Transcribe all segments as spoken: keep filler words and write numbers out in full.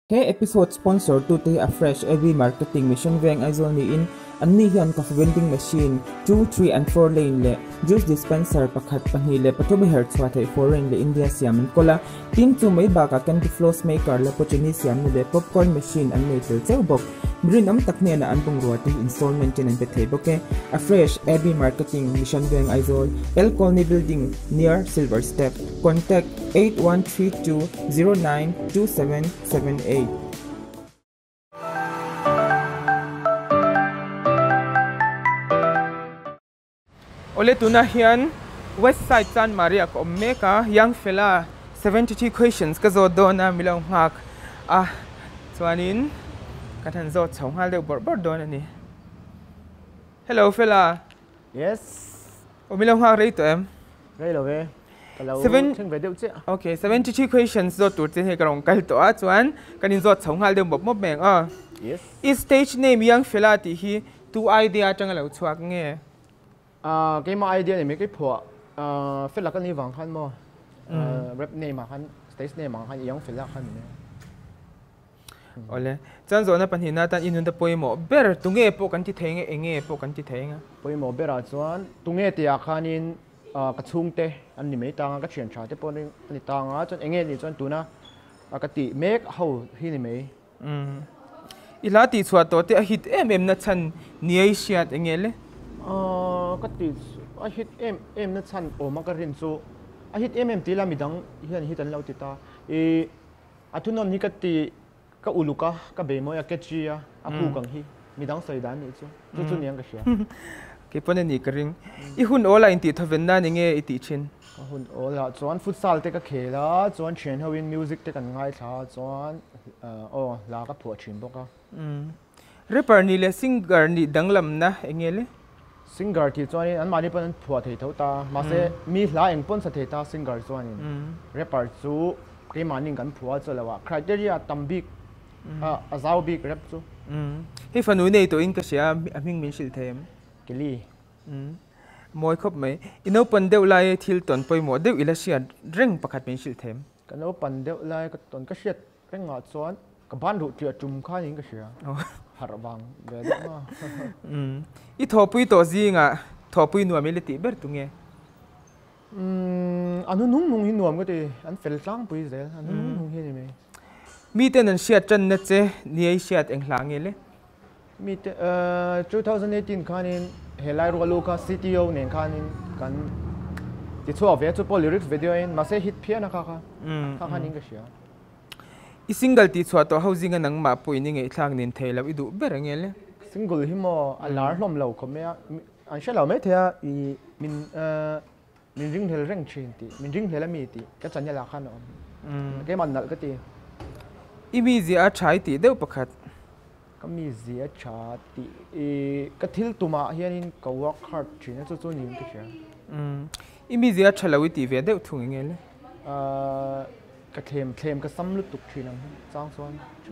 He episode sponsor to te a fresh A V marketing mission veng aizol ni in anni hian coffee vending machine two, three and four lane le juice dispenser pakhat pahni le patobe her chhuathei foreign le India siam an kola tin chu mai ba ka candy floss maker le pochini siam ni le popcorn machine an nei tel cheu bok brin am takne na an bung ruati installment tin an bethei boke a fresh A V marketing mission veng aizol El Colony building near Silver Step. Contact eight one three two zero nine two seven seven eight. Ole tuna hian West Side San Maria ko meka young fella seventy-two questions ka zo do na milong hak ah chuanin ka than zo chhong hal deuh bor bor do na ni. Hello fella. Yes. O milong hak rei to em. Rei lo ve. Seven. Thing ve deuh che. Okay, seventy-two questions zo tur che he karong kal to a chuan kanin zo chhong hal deuh bop mop meng a. Yes. Is stage name young fella ti hi tu idea chang lo chuak nge. À, cái mà idea này mấy cái phổ à phải là cái này vàng khăn mà rap name mà khăn stage name mà khăn giống phải là khăn này. Ole, chan zo na panhin na tan inun da poimo ber tunge po kan ti thenge enge po kan ti thenga. Poimo bera chuan tunge ti a khanin a ka chung te an ni mai tanga ka thian tha te pon ni tanga chuan enge ni chuan tuna a ka ti make ho hi ni mai. Um. Ila ti chua to te a hit em em na chan ni ai siat enge le. Ờ, cái tỷ a hit em em nó chăn ổ mà cái rin số a hit em em tí là mi đắng hiện hit anh lâu tí ta e a thu non hi cái tỷ cái uluka cái bề môi cái chi a a pu càng hi mi đắng sợi đan này chứ chú chú niang cái gì cái phần này cái ring i hun ola in ti thoven na ni nge i ti chin cái hun ola chuan futsal te cái khela chuan chen hawin music te kan ngai tha chuan ờ là cái phua chin boka rapper ni le singer ni danglam na enge le singer thì cho nên anh mà đi bên phùa thì thấu ta mà sẽ mi lá anh pon sẽ thấy ta singer cho nên rapper chú cái mà nên gắn phùa cho là vậy criteria tầm big à giàu big rap chú hi phanu nei to in ka sia aming min sil them cái gì moi khop mai ino pan deu lai thil ton poi mo deu ila sia reng pakhat min sil them cái nó pan deu lai cái ton cái shit cái ngọt chuan cái ban đủ tiệt chum khai những cái sia har bang về đó mà i thopui to zinga thopui nu ameli ti ber tunge um anu nung nung hin nuam cái ti an fel tlang pui zel anu nung nung hi ni me mi ten an siat chan na che ni ai siat eng hlang ele mi te twenty eighteen khanin helai ro lu ka C T O nen khanin kan ti chu ave chu po lyrics video in ma se hit phia na kha kha kha kha ning ka sia i single ti chwa to housing anang ma pui ni nge thlang nin thela i du ber ngele single hi mo alar hlom lo khome an sha lo me thea i min min ring hel reng chin ti min ring hela mi ti ka chanya la khan om ke man nal ka ti i mi zia thai ti deu pakhat ka mi zia cha ti e ka thil tuma hianin ka work hard thina chu chu nim ka sia i mi zia thalawi ti ve deu thung ngele cái thêm thêm cái sắm lút tục thì nằm trang xuân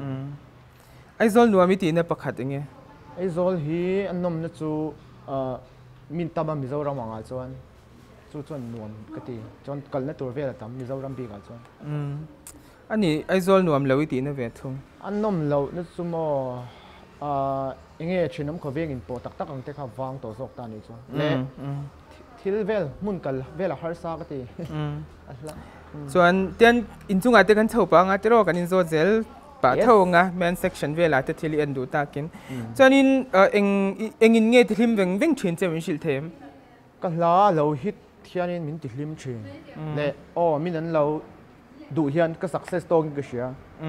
ai zol nuam mi ti na pakhat nge ai zol hi an nom na chu min tama Mizoram anga chuan chu chuan nuam ka ti chuan kal na tur ve la tam Mizoram bi ka chuan ani ai zol nuam lawi ti na ve thung an nom lo na chu mo enge chinam ko vengin po tak tak ang te kha wang to zok ta ni chuan le thil vel mun kal vela har sa ka ti chuan ten in chunga te kan chho pa nga tero kan in zo zel pa tho nga men section vela te thili an du ta kin chuan in eng eng in nge thlim veng veng thin che min sil them ka la lo hit hianin min ti hlim thin le o min an lo du hian ka success to ka sia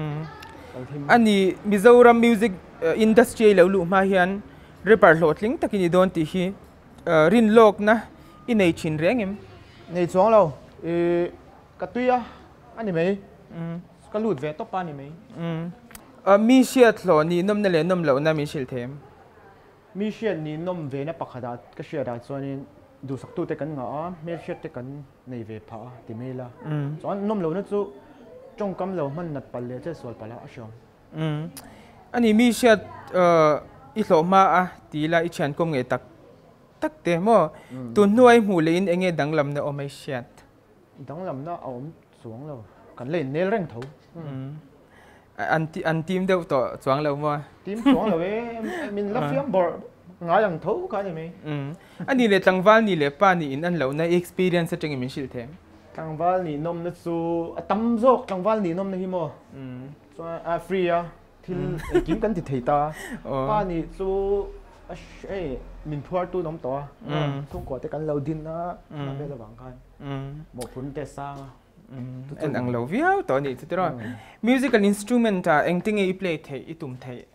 ani Mizoram music industry lo lu ma hian rapper hlotling takini don ti hi rin lok na in nei chin rengem nei chuang lo e ka tuya ani mai ka lut ve to pa ni mai mi siat hlo ni nom na le nom lo na mi sil them mi siat ni nom ve na pakhada ka sia da chuanin du sak tu te kan nga me siat te kan nei ve pha ti mai la chuan nom lo na chu chong kam lo man nat pal le che sol pala a shom ani mi siat i hlo ma a ti la i chan kom nge tak tak te mo tu nuai mu le in enge danglam na o mai siat danglam na om suang lo kan le nel reng tho anh anh team đâu tỏ choáng lâu mà team choáng lâu ấy mình lắp phim bỏ ngã rằng thấu cái này mày anh đi lệ tăng val đi lệ pa đi in anh lâu na experience trên mình xịt thêm tăng val ni nom na su tâm dốc tăng val ni nom na hi mo so à free à thì kiếm cái thì thấy ta pa ni su ấy mình phơi tu nóng to không có cái cái lâu din đó là bây giờ bằng cái một phun tê sang anh ăn lâu viau tao này thế đó musical instrument à anh tiếng ấy play thấy ít tụm thấy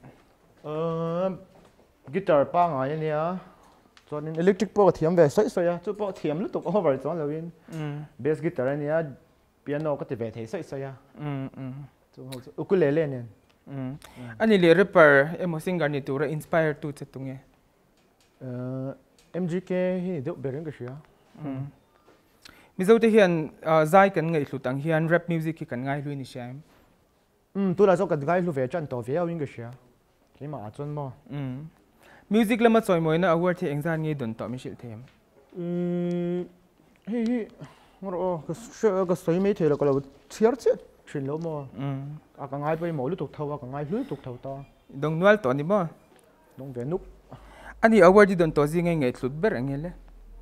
guitar pa ngay này á cho nên electric po thiam về sấy sấy á chú po thiam lúc tục over cho lâu in bass guitar này á piano có thể về thấy sấy sấy á chú ukulele này anh ấy rapper em một singer này tụi ra inspire tụi chết tụi nghe em giê ca hi được bền cái gì á mi dâu thì hiện giải cần ngày lụt tăng hiện rap music thì cần ngay luôn đi xem um tôi là do cần ngay luôn về chân tổ về ao cái gì á cái mà chân mà music là mất rồi mới na award thì anh gian nghe đồn tỏ mi chịu thêm um hi hi ngồi cái cái cái sấy mấy thế là cái là chiar chết chuyện lâu mà à cái ngay bây mỗi lúc tục thâu à cái ngay lúc tục thâu to đồng nual tỏ đi mà đồng về nút anh đi award đi đồn tỏ gì ngay ngày lụt bер anh nghe lẽ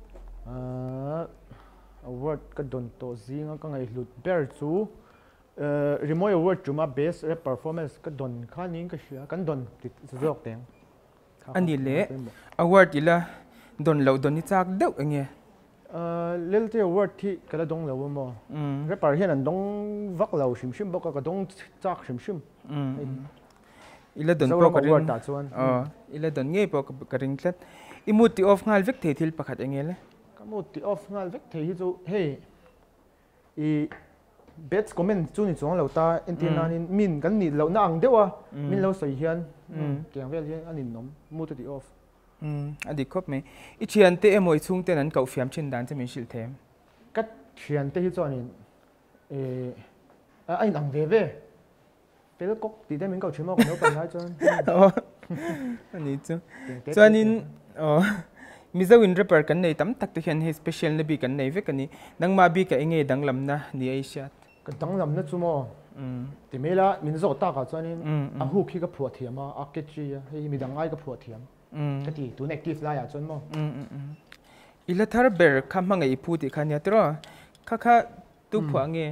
award cái đồn tỏ gì ngay cái ngày lụt bер chú remote award chú mà best rap performance cái đồn khá nín cái gì cái đồn thì rất tiếng anh đi lẽ award đi là đồn lâu đồn đi chắc đâu anh nghe lel te award thì cái là đồn lâu mà rapper hiện là đồn vác lâu sim sim bốc cái đồn chắc sim sim ila don pro ka ring ờ ila don nge pro ka ring tlat imuti off ngal vek the thil pakhat engele kamuti off ngal vek the hi chu hey i bets comment chu ni chong lo ta entina nin min kan ni lo na ang dewa min lo soi hian kyang vel hian anin nom muti ti off um adi khop me i chian te emoi chung ten an kau fiam chin dan che min sil them kat chian te hi chuanin e a ai ang ve ve bây giờ cốc thì đem mình cầu chuyện mà còn đâu cần nói cho anh ấy chứ cho nên mi dâu in rapper cái này tấm tắc thực hiện hay special này bị cái này với cái này đang mà bị cái nghe đang làm na ni Asia cái đang làm nó chung mà thì mấy là mình rõ ta cả cho nên à hú khi cái phù thiam mà à cái gì hay mình đang ai cái phù thiam cái gì tụi này kịp lại à cho mà ila thar ber kham mang ai phu ti khania tro kha kha tu phwa nghe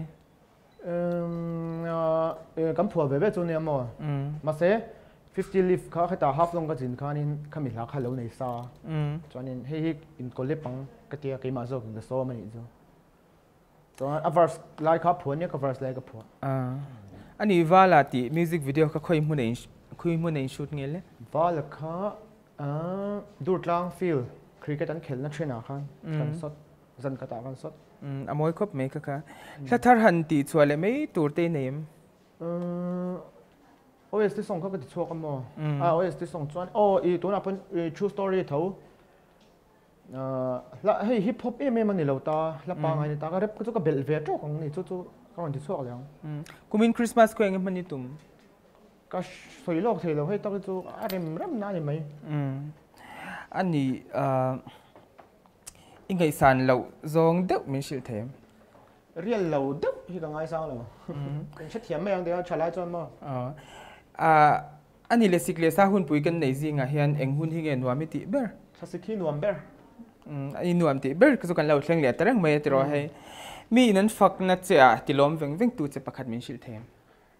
cái phù về về cho nên mà mà sẽ fifty leaf khá cái ta half long cái gì khá nên khá mình là khá lâu này sao cho nên hay in collect bằng cái tia cái mà rồi cái số mà này rồi cho nên verse like khá phù nhé cái verse like cái phù anh ấy vào là ti music video khá khơi muốn này khơi muốn này shoot nghe lẽ vào là khá dur lang feel cricket anh खेलना train à khăn kan shot dân cái ta kan shot à mỗi khop mấy cái cái là thar hàn ti chua lẽ mấy tour te name o es ti song ka ti chua ka mo à o es ti song chuan o i tu na pen true story tho la hey hip hop em em ani lo ta la pa ngai ta ka rap ka chu ka bel ve to kong ni chu chu ka ron ti chua leang kumin Christmas ko engem mani tum ka soi lok thei lo hey ta chu a rem ram na ni mai ani ingai san lo zong deuh min sil them real lo deuh hi ka ngai sang lo kan chat thiam mai ang de chala chon mo à anh ấy là xịt lệ sa hun bùi cần này gì ngà hiền anh hun hi nghe nuam ti ber sa xịt hi nuam ber anh nuam ti ber cái số cần lâu thèn lệ tarang mai ti rồi hay mi nên phật nát chả ti lom veng veng tu che pakhat min sil them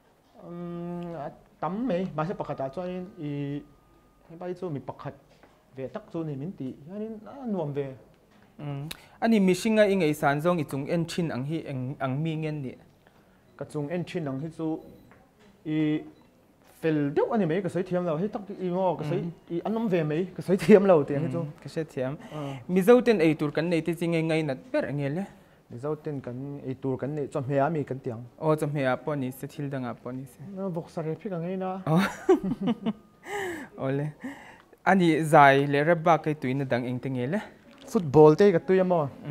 tắm mấy mà sẽ pakhat ta cho nên i bây giờ mi pakhat về tắc cho nên min ti nên nuam về anh ấy mi singa ingai san zong i chung en chin ang hi ang ang mi ngen ni ka chung en chin ang hi chu i fel đúc anh mấy cái sấy thiam lâu hết tóc đi ngô cái sấy anh nắm về mấy cái sấy thiam lâu tiền hết chứ cái sấy thiam mi dâu tên ấy tour cắn này thì chỉ ngay ngay nát bé anh nghe lẽ mi dâu tên cắn ấy tour cắn này chọn hea mi cắn tiếng ô chọn hea pon ni sẽ thil đằng à pon ni sẽ nó vok sare phi cái ngay na ole anh ấy dài lẽ rap ba cái tuổi nó đằng anh tiếng nghe lẽ football thế cái tuổi mà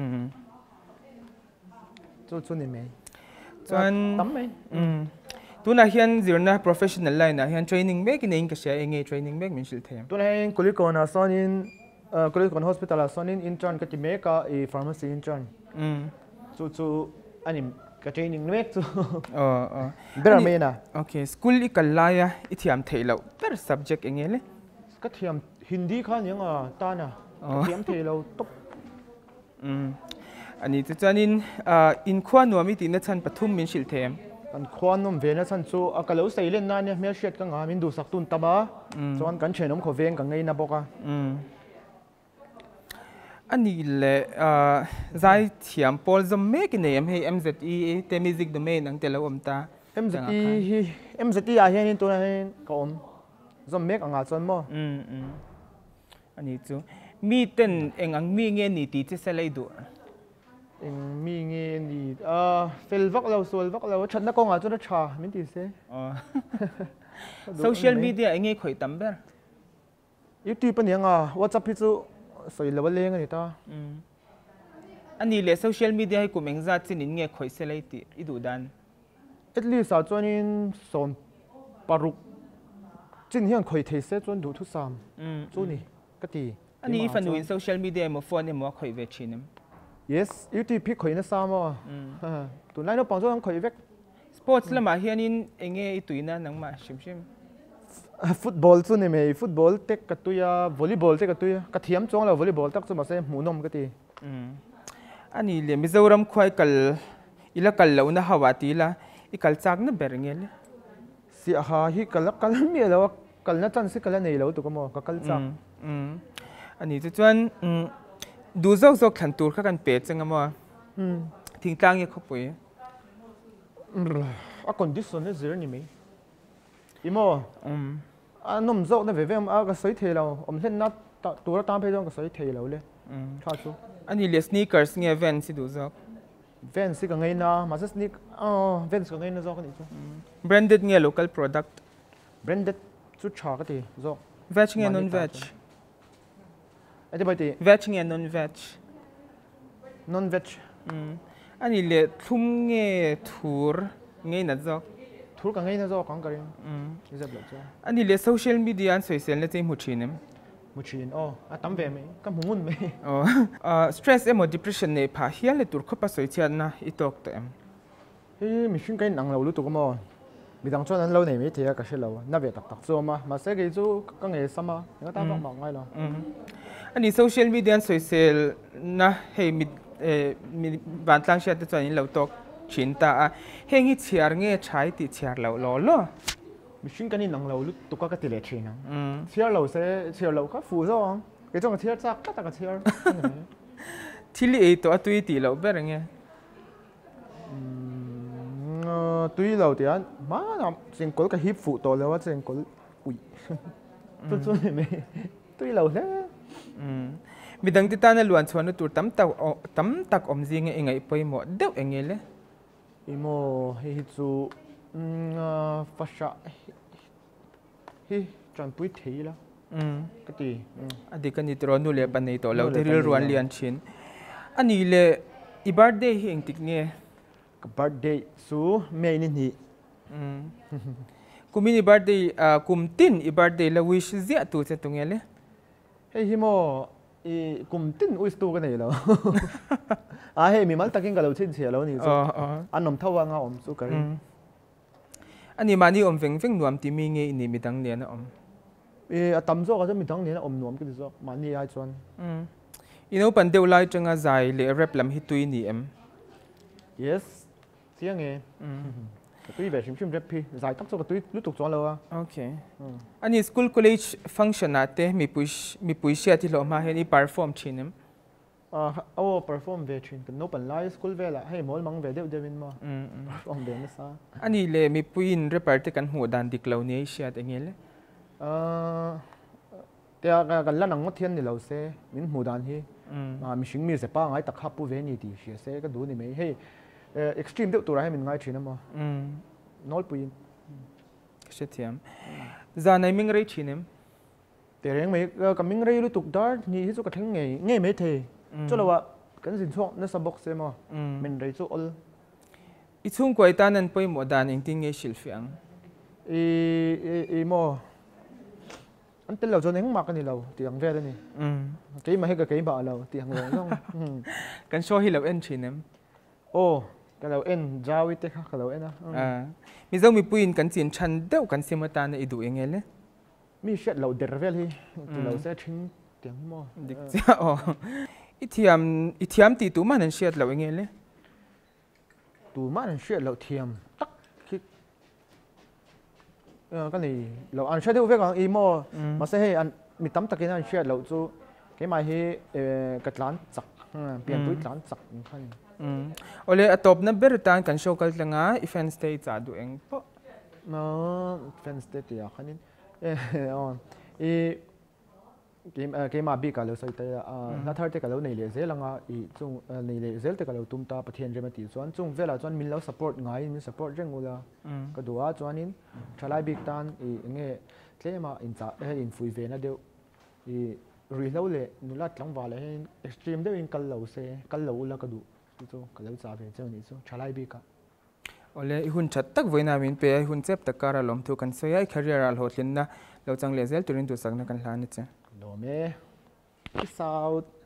cho cho này mấy chọn tắm mấy tu na hian zirna professional line na hian training mek in eng ka sia enge training mek min sil them tu na koliko na sonin koliko hospital sonin intern ka ti meka e pharmacy intern um chu chu ani cái training mấy chú ờ ờ bây giờ na okay school i kalaya i thiam theilo per subject engele cái thiam Hindi khan những à ta na cái thiam theilo top um ani chu chanin in khwa nuami ti na chan pathum min shil them kan khwan nom ve na chan chu a kalo sei len na ne mel shet ka nga min du sak tun taba chuan kan thenom kho veng ka ngei na boka um ani le zai thiam pol zom me ki nem hey M Z E te music domain ang telo omta M Z E hi M Z E a hian tu na hin ka om zom mek anga chon mo um um ani chu mi ten eng ang mi nge ni ti che selai du eng mi nge ni a fel vak lo sol vak lo chat na ko nga chu na cha min ti se social media enge khoi tamber YouTube pa niya nga WhatsApp hi chu soi level leng ani ta ani le social media hi kumeng za chinin nge khoi selai ti idu dan at least a chuanin son paruk chin hian khoi thei se chuan du thu sam chu ni ka ti ani fanu in social media mo phone mo khoi ve chinem yes YouTube pi khoi na sam mo tu nai no pang chuan khoi vek sports lama hianin enge i tuina nangma shim shim football chu ni me football tek ka tuya volleyball tek ka tuya ka thiam chong la volleyball tak chu ma se munom ka ti ani le mizoram khwai kal ila kal lo na hawati la i kal chak na berngel si ha hi kal kal mi lo kal na chan si kal nei lo tu ko mo ka kal chak ani chu chuan du zok zok khan tur kha kan pe changa mo thing tang ye khopui a condition ne zero ni me imo a nom zok na ve ve a ka soi the lo om hlen na tur ta pe jong ka soi the lo le kha chu ani le sneakers nge van si du zok van si ka ngai na ma se sneak oh van si ka ngai na zok ni chu branded nge local product branded chu cha ka ti zok veg nge non veg ate bai ti veg nge non veg non veg ani le thum nge thur nge na zok thur ka ngai na zok kang ka rin izab lo chu ani le social media an social na chei mu thinem muchin oh a tam ve me ka mungun me oh stress emo depression ne pha hial le tur khopa soi chian na i tok te em hi mi shin kai nang lo lu tu ko mo mi dang chuan an lo nei me thia ka she lo na ve tak tak chu ma ma se ge chu ka nge sama nga ta bak bak ngai lo ani social media an social na hey mi mi ban tlang sha te chuan in lo tok chin ta a hengi chiar nge chai ti chiar lo lo lo mi shin kan nang lo lu tu ka ka ti le thi na chiar lo se chiar lo ka fu zo ke chong chiar chak ka ta ka chiar thili e to atui ti lo ber nge tui lo ti an ma na sing kol ka hip fu to lo wa sing kol ui tu chu ni me tui lo le midang ti ta na luan chuan tur tam tak tam tak om jing e ngai poi mo deuh engele imo hi chu fasha hi chan pui thei la ka ti adi kan itro nu le ban nei to lo te ril ruan lian chin ani le i birthday hi eng tik nge ka birthday su me ni ni kumini birthday kum tin i birthday la wish zia tu che tungele hei hi mo i kum tin wish tu ka nei lo a hei mi mal takin ka lo chin che lo ni zo an nom thawa nga om su ka ri ani mani om veng veng nuam ti mi nge ni mi dang ne na om e a tam zo ka mi dang ne na om nuam ki zo mani ai chuan ino pan deu lai changa zai le rap lam hi tui ni em yes siang e tui ve shim shim rap pi zai tak zo ka tui lu tuk chuan lo a okay ani school college function ate mi push mi puishia ti lo ma he ni perform chinem a o perform ve chin kan no pan lai school ve la hei mol mang ve deu devin ma perform ve na sa ani le mi puin reparte kan hu dan dik lo ne sia te ngel a te a kan la nang mo thian ni lo se min mu dan hi a mi shing mi se pa ngai tak khapu ve ni ti sia se ka du ni me hei extreme deu tu ra he min ngai thina ma nol puin se thiam za nai ming rei chinem te reng me ka ming rei lu tuk dar ni hi chu ka theng nge nge me the cho lo wa kan sin chok na sa box se ma min rei chu ol i chung koi ta nan poi mo dan eng ting nge shil fiang e e mo an tel lo cho neng ma ka ni lo ti ang ve da ni ke ma he ka ke ba lo ti ang lo long kan show hi lo en chinem oh cái lâu en giao ít thế cái lâu en à mi dâu mi puin kan chin chan deuh kan simata na idu engel le mi shet lâu dervel hi tu lâu sẽ thing tiếng mo dik cha o ithiam ithiam ti tu man an shet lo engel le tu man shet lâu thiam tắc khi cái này lâu ăn shet deuh về còn imo mà sẽ hay ăn mi tắm tắc cái ăn shet lâu chu cái mai hi cái lán chặt biển túi lán chặt khăn ole atop na bertan kan show kal tlanga ifan state cha du eng po no fan state ya khanin eh on e game game abi ka lo sai ta na thar te ka lo nei le zelanga i chung nei le zel te ka lo tum ta pathian rema ti chuan chung vela chuan min lo support ngai min support rengula ka duwa chuanin thalai big tan i nge tlema in cha in fui ve na deu i ri lo le nulat tlang wa le extreme deu in kal lo se kal lo la ka du chu ka lo cha ve chang ni chu thalai big ka ole i hun chat tak voina min pe hun chep takara lom thu kan soya career al hotlin na lo chang le zel turin tu sakna kan hlan ni che lo me peace out